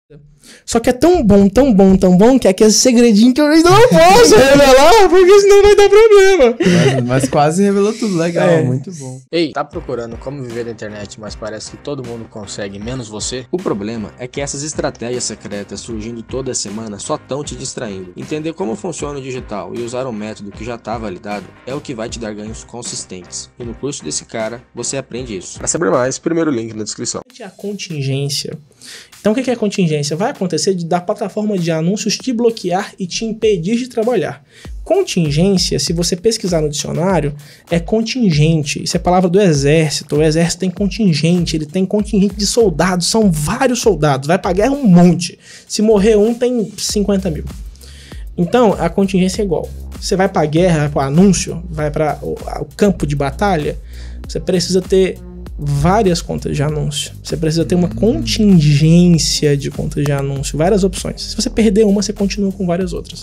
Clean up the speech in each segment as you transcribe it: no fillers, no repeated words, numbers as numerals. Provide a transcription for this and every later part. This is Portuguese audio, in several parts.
Só que é tão bom, tão bom, tão bom, que é aquele segredinho que eu ainda não posso revelar, porque senão vai dar problema. Mas quase revelou tudo, legal, muito bom. Ei, tá procurando como viver na internet, mas parece que todo mundo consegue, menos você? O problema é que essas estratégias secretas surgindo toda semana só estão te distraindo. Entender como funciona o digital e usar um método que já está validado é o que vai te dar ganhos consistentes. E no curso desse cara, você aprende isso. Para saber mais, primeiro link na descrição. A contingência. Então o que é contingência? Vai acontecer da plataforma de anúncios te bloquear e te impedir de trabalhar. Contingência, se você pesquisar no dicionário, é contingente. Isso é palavra do exército. O exército tem contingente, ele tem contingente de soldados, são vários soldados. Vai pra guerra um monte. Se morrer um, tem 50 mil. Então, a contingência é igual. Você vai pra guerra, vai pro anúncio, vai para o campo de batalha, você precisa ter várias contas de anúncio. Você precisa ter uma contingência de contas de anúncio, várias opções. Se você perder uma, você continua com várias outras.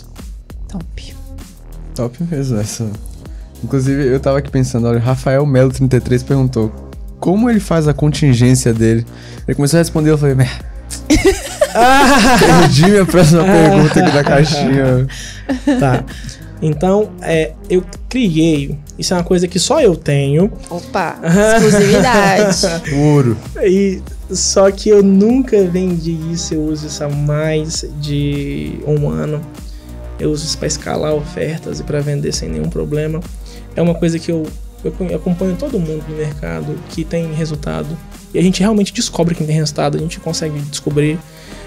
Top mesmo essa. Inclusive, eu tava aqui pensando, olha, o Rafael Melo 33 perguntou como ele faz a contingência dele. Ele começou a responder, eu falei, perdi minha próxima pergunta aqui da caixinha. Tá. Então, eu criei. Isso é uma coisa que só eu tenho. Opa, exclusividade. Ouro. Só que eu nunca vendi isso. Eu uso isso há mais de um ano. Eu uso isso para escalar ofertas e para vender sem nenhum problema. É uma coisa que eu acompanho todo mundo no mercado que tem resultado. E a gente realmente descobre quem tem resultado. A gente consegue descobrir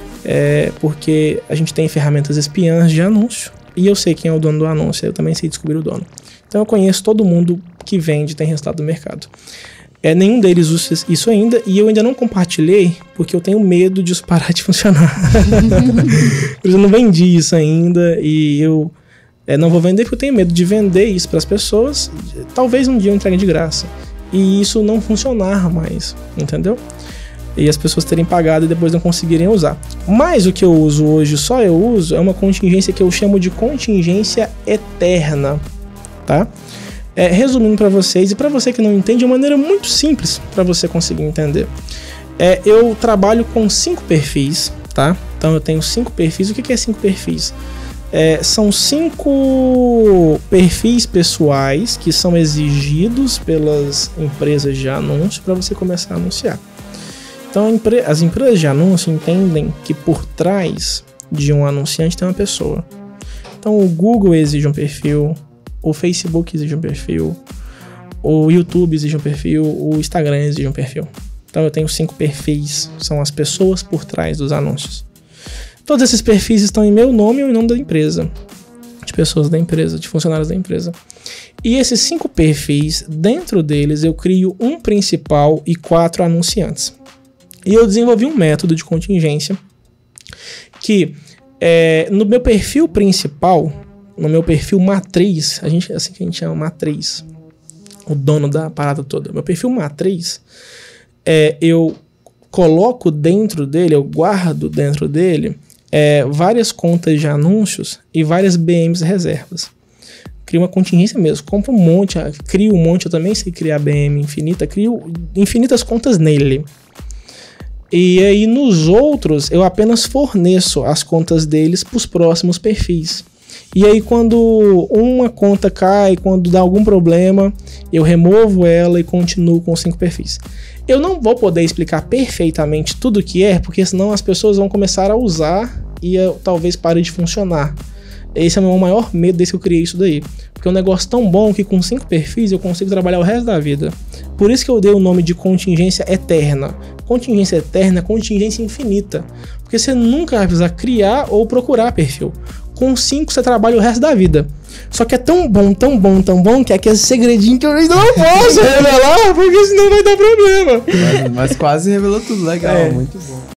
porque a gente tem ferramentas espiãs de anúncio. E eu sei quem é o dono do anúncio, eu também sei descobrir o dono. Então eu conheço todo mundo que vende e tem resultado no mercado. Nenhum deles usa isso ainda, e eu ainda não compartilhei, porque eu tenho medo disso parar de funcionar. Eu não vendi isso ainda, e eu não vou vender porque eu tenho medo de vender isso para as pessoas. Talvez um dia eu entregue de graça, e isso não funcionar mais, entendeu? E as pessoas terem pagado e depois não conseguirem usar. Mas o que eu uso hoje, só eu uso, é uma contingência que eu chamo de contingência eterna, tá? Resumindo para vocês, e para você que não entende, de uma maneira muito simples para você conseguir entender. Eu trabalho com 5 perfis, tá? Então eu tenho 5 perfis. O que é 5 perfis? São 5 perfis pessoais que são exigidos pelas empresas de anúncio para você começar a anunciar. Então as empresas de anúncio entendem que por trás de um anunciante tem uma pessoa. Então o Google exige um perfil, o Facebook exige um perfil, o YouTube exige um perfil, o Instagram exige um perfil. Então eu tenho 5 perfis, são as pessoas por trás dos anúncios. Todos esses perfis estão em meu nome ou em nome da empresa, de pessoas da empresa, de funcionários da empresa. E esses 5 perfis, dentro deles eu crio um principal e 4 anunciantes. E eu desenvolvi um método de contingência que no meu perfil principal, no meu perfil matriz, assim que a gente chama matriz, o dono da parada toda, meu perfil matriz, eu coloco dentro dele, eu guardo dentro dele várias contas de anúncios e várias BMs reservas. Crio uma contingência mesmo, compro um monte, crio um monte, eu também sei criar BM infinita, crio infinitas contas nele. E aí nos outros eu apenas forneço as contas deles para os próximos perfis. E aí quando uma conta cai, quando dá algum problema, eu removo ela e continuo com os 5 perfis. Eu não vou poder explicar perfeitamente tudo o que porque senão as pessoas vão começar a usar e talvez pare de funcionar. Esse é o meu maior medo desde que eu criei isso daí. Porque é um negócio tão bom que com 5 perfis eu consigo trabalhar o resto da vida. Por isso que eu dei o nome de contingência eterna. Contingência eterna é contingência infinita. Porque você nunca vai precisar criar ou procurar perfil. Com 5 você trabalha o resto da vida. Só que é tão bom, tão bom, tão bom, que é aquele segredinho que eu ainda não posso revelar, porque senão vai dar problema. Mas quase revelou tudo, legal, muito bom.